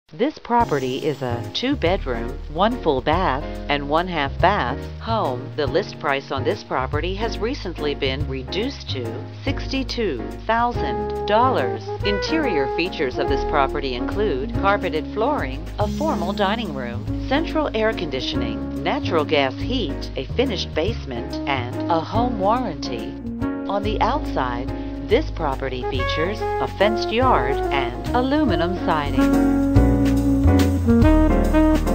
This property is a 2-bedroom, 1 full bath, and 1 half bath home. The list price on this property has recently been reduced to $62,000. Interior features of this property include carpeted flooring, a formal dining room, central air conditioning, natural gas heat, a finished basement, and a home warranty. On the outside, this property features a fenced yard and aluminum siding.